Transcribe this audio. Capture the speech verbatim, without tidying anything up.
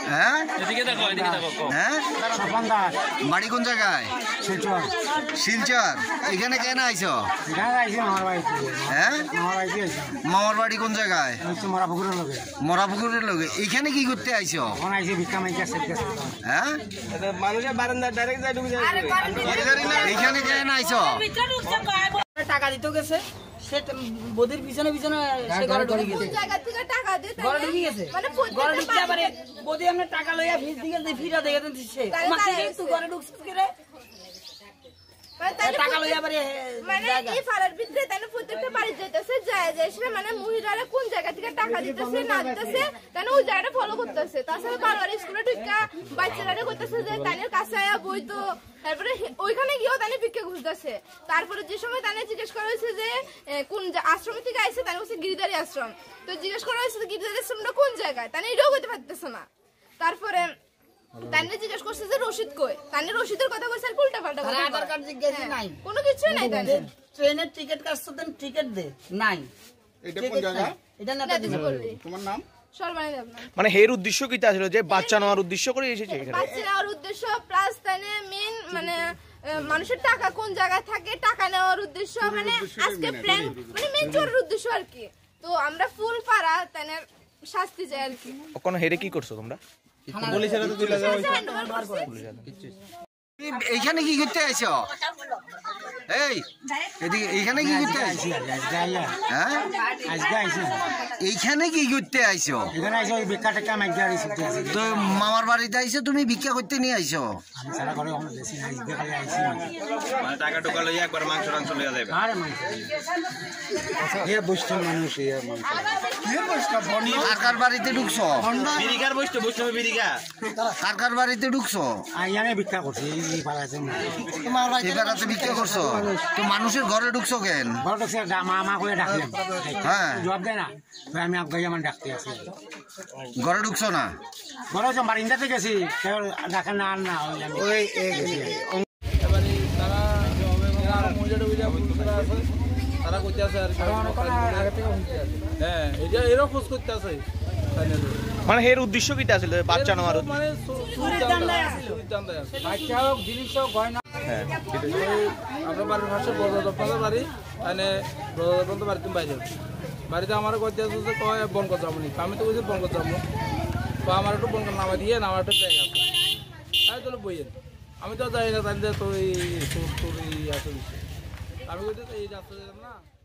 হ্যাঁ হ্যাঁ বাড়ি কোন জায়গায়? শিলচর। শিলচর। এখানে কেন আইছো? হ্যাঁ মামার বাড়ি কোন জায়গায়? মরাপুকুরের লগে। এখানে কি করতে আইছো? হ্যাঁ এখানে কেন আইছো? টাকা দিতে গেছে সে বদির পিছনে পিছনে সে ঘরে ঢুকে গেছে জায়গা থেকে টাকা দিতে ঘরে ঢুকে গেছে মানে ঘরে ঢুকে আবার বদি আমরা টাকা লইয়া ফিস দিকে দেই ফিরা দেই দেন সে মাসি তুই ঘরে ঢুকছিস কি রে মানে টাকা লইয়া আবার মানে এই ফারার ভিতরে তানে প্রত্যেকটা বাড়ি যাইতেছে যায় যায় সে মানে মহিলারা কোন জায়গা থেকে টাকা দিতেছে না দিতেছে তানে ওই জায়গাটা ফলো করতেছে তাছাড়া বারবার স্কুলে ঢুকা বাচ্চারা করতেছে যে তানের কাছে আয়া বই তো তারপরে ওইখানে গিয়েও তানে ভিক্ষা খুঁজতেছে তারপরে যে সময় তানে জিজ্ঞেস করা হয়েছে যে কোন আশ্রম থেকে আইছে তানে হচ্ছে গিরিধারী আশ্রম তো জিজ্ঞেস করা হয়েছে গিরিধারী আশ্রমটা কোন জায়গায় তানে এটাও করতে পারতেছে না তারপরে তানে জিজ্ঞেস করছে যে রশিদ কই তানে রশিদের কথা কইছে আর উল্টা পাল্টা কথা আধার কার্ড জিজ্ঞেস নাই কোনো কিছু নাই তানে ট্রেনের টিকিট কাটছো দেন টিকিট দে নাই এটা কোন জায়গা এটা না তোমার নাম মানে এর উদ্দেশ্য কি ছিল যে বাচ্চা নেওয়ার উদ্দেশ্য করে এসেছে এখানে বাচ্চা নেওয়ার উদ্দেশ্য প্লাস তানে মেন মানে মানুষের টাকা কোন জায়গায় থাকে টাকা নেওয়ার উদ্দেশ্য মানে আজকে প্ল্যান মানে মেন চোরের উদ্দেশ্য আর কি তো আমরা ফুল পাড়া তানে শাস্তি যায় আর কি কোন হেরে কি করছো তোমরা পুলিশের তো তুলে যাও এইখানে কি করতে আইছো এই এদিকে এইখানে কি করতে আইছো হ্যাঁ আজকে আইছো এইখানে কি করতে আইছো এখানে আইছো ভিক্ষা টাকা মাইগা আইছো তো মামার বাড়িতে আইছো তুমি ভিক্ষা করতে নিয়ে আইছো আমি সারা করে আমরা বেশি নাই দেখাই আইছি মানে টাকা টাকা লইয়া একবার মাংস রাংস লইয়া যাবে আরে মাংস এ বস্তু মানুষ এ মাংস এ বস্তু বনি কার বাড়িতে ঢুকছো বিরিকার বস্তু বস্তু বিরিকা কার কার বাড়িতে ঢুকছো আইয়ানে ভিক্ষা করছি এই পাড়াতে তোমার বাড়িতে পাড়াতে ভিক্ষা করছো তো মানুষের ঘরে ঢুকছো কেন ঘরে ঢুকছে মামা করে ডাকলেন হ্যাঁ জবাব দেয় না আমি আগে আমার ডাকতে আছি ঘরে ঢুকছো না ঘরে তো বারিন্দাতে গেছি ডাকে না আর না ওই এবারে তারা মহিলাটা বুঝে আছে তারা করতে আছে আর হ্যাঁ এটা এরও খোঁজ করতে আছে মানে এর উদ্দেশ্য কি ছিল বাচ্চা নেওয়ার মানে বাচ্চা হোক জিনিস হোক গয়না হ্যাঁ আপনার বাড়ির পাশে বড়দের বাড়ি মানে বড়দের বাড়ি তুমি বাইরে বাড়িতে আমার করতে আছে যে কয় বন করতে যাবো নি আমি তো বলছি বন করতে যাবো তো আমার একটু বন নামা দিয়ে আমার একটা জায়গা আছে তাই তো বইয়েন আমি তো যাই না তাই তো এই তোর তোর এই আছে আমি বলছি এই যাত্রা না